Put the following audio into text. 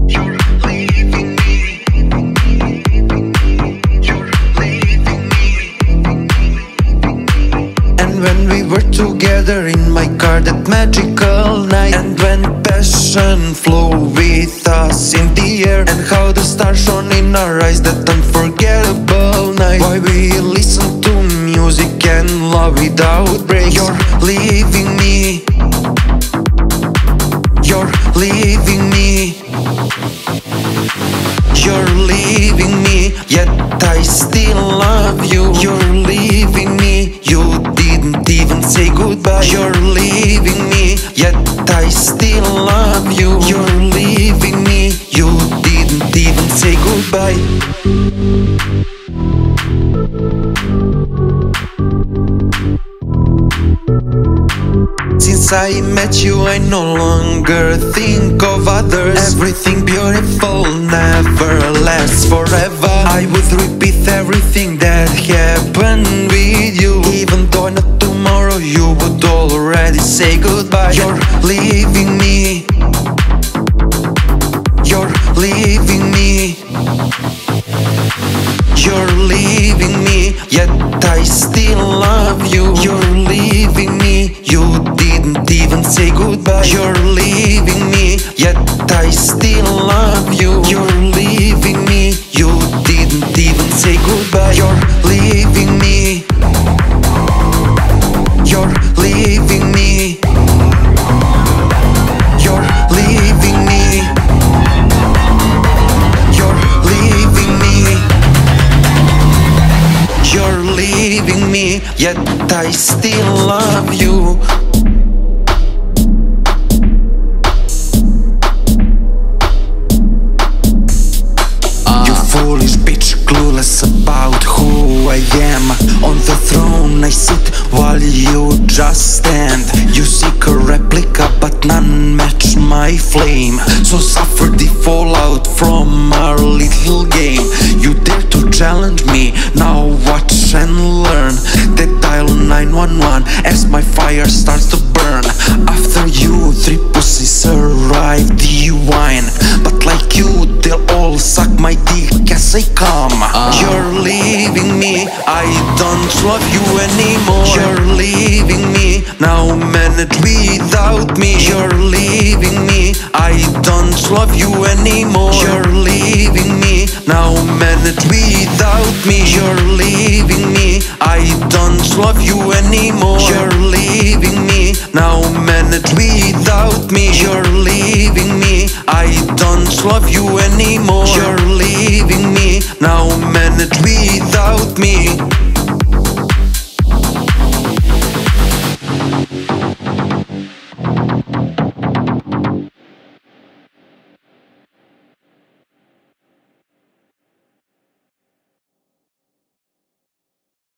You're leaving me. You're leaving me. And when we were together in my car that magical night, and when passion flew with us in the air, and how the stars shone in our eyes, that unforgettable night. Why we listen to music and love without breaks. You're leaving me. You're leaving me. You're leaving me, yet I still love you. You're leaving me, you didn't even say goodbye. You're leaving me, yet I still love you. You're leaving me, you didn't even say goodbye. Since I met you, I no longer think of others. Everything beautiful never lasts forever. I would repeat everything that happened with you, even though not tomorrow you would already say goodbye. You're leaving me. You're leaving me. You're leaving me, yet I still love you. You're leaving me, you didn't even say goodbye. You're leaving me, yet I still love you. You're leaving me, you didn't even say goodbye. You're leaving me. You're leaving me. You're leaving me. You're leaving me. You're leaving me, yet I still love you. You foolish bitch, clueless about who I am. On the throne I sit while you just stand. You seek a replica but none match my flame. So suffer the fallout from our little game. You dare to challenge me, now watch and learn. They dial 911 as my fire starts to burn. After you, 3 pussies arrive, the wine. But like you, they'll all suck my dick as I come. You're leaving me, I don't love you anymore. You're leaving me, now manage without me. You're leaving me, I don't love you anymore. You're leaving me, now manage without me. You're leaving me, I don't love you anymore. You're leaving me, now manage without me. You're leaving me, I don't love you anymore. You're leaving me, now manage without me.